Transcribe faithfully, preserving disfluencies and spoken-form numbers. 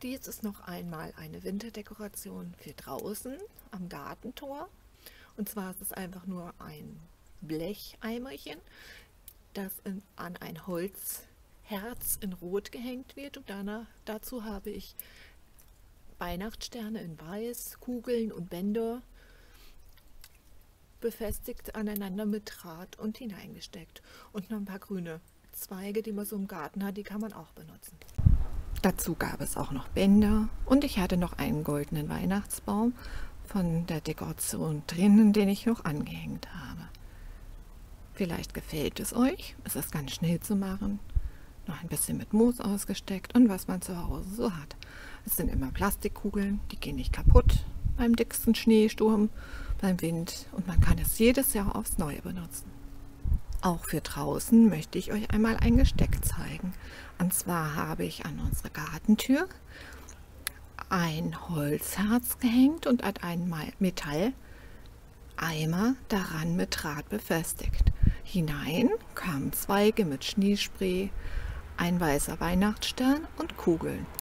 Dies ist noch einmal eine Winterdekoration für draußen am Gartentor. Und zwar ist es einfach nur ein Blecheimerchen, das in, an ein Holzherz in Rot gehängt wird. Und danach, dazu habe ich Weihnachtssterne in Weiß, Kugeln und Bänder befestigt aneinander mit Draht und hineingesteckt. Und noch ein paar grüne Zweige, die man so im Garten hat, die kann man auch benutzen. Dazu gab es auch noch Bänder und ich hatte noch einen goldenen Weihnachtsbaum von der Dekoration drinnen, den ich noch angehängt habe. Vielleicht gefällt es euch, es ist ganz schnell zu machen, noch ein bisschen mit Moos ausgesteckt und was man zu Hause so hat. Es sind immer Plastikkugeln, die gehen nicht kaputt beim dicksten Schneesturm, beim Wind, und man kann es jedes Jahr aufs Neue benutzen. Auch für draußen möchte ich euch einmal ein Gesteck zeigen. Und zwar habe ich an unsere Gartentür ein Holzherz gehängt und an einen Metalleimer daran mit Draht befestigt. Hinein kamen Zweige mit Schneespray, ein weißer Weihnachtsstern und Kugeln.